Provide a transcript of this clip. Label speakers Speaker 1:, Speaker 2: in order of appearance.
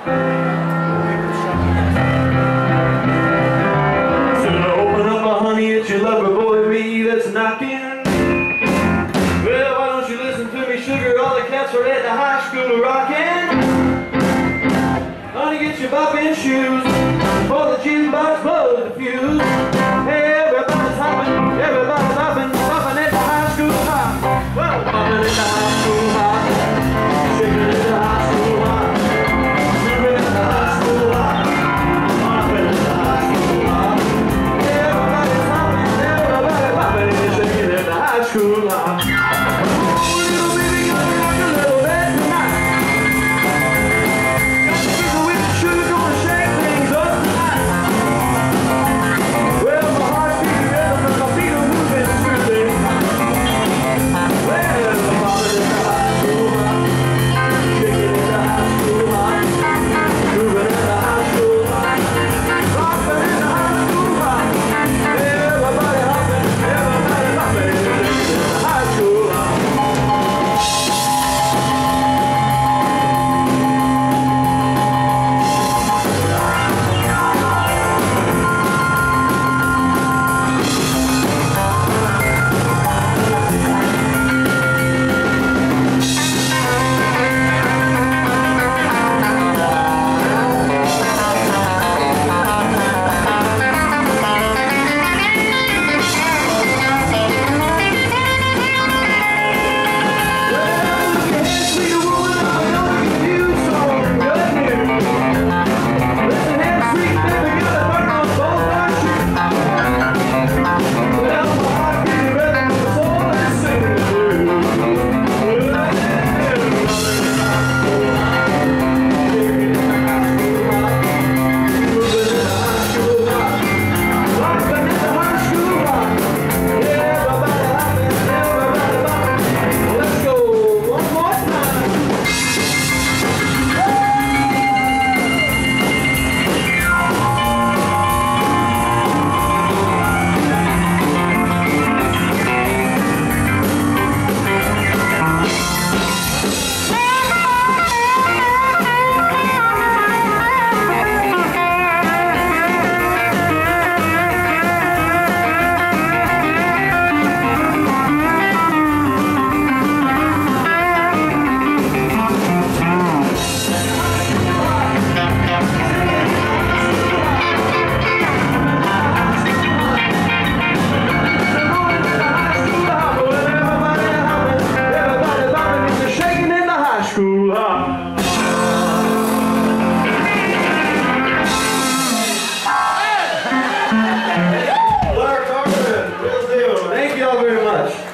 Speaker 1: It's your lover boy me that's knocking. Well, why don't you listen to me, sugar? All the cats are at the high school rockin'. Honey, get your bopping shoes for the jukebox blows the fuse. Hey, everybody's hopping, everybody's bopping, bopping at the high school hop. Well, bopping at the high school hop, shaking at the high school hop, moving at the high school hop, bopping at the high school hop. Cool up. Oh, little baby, gonna rock a little bit tonight. Got the people with the sugar gonna shake things up tonight. Well, my heart beats rhythm and my feet are moving through this night. Well, I'm bobbing in the high school hop, shaking in the high school hop, moving in the high school hop, rocking in the high school hop. Everybody hopping, everybody hopping. Blair Carman, real deal. Thank you all very much.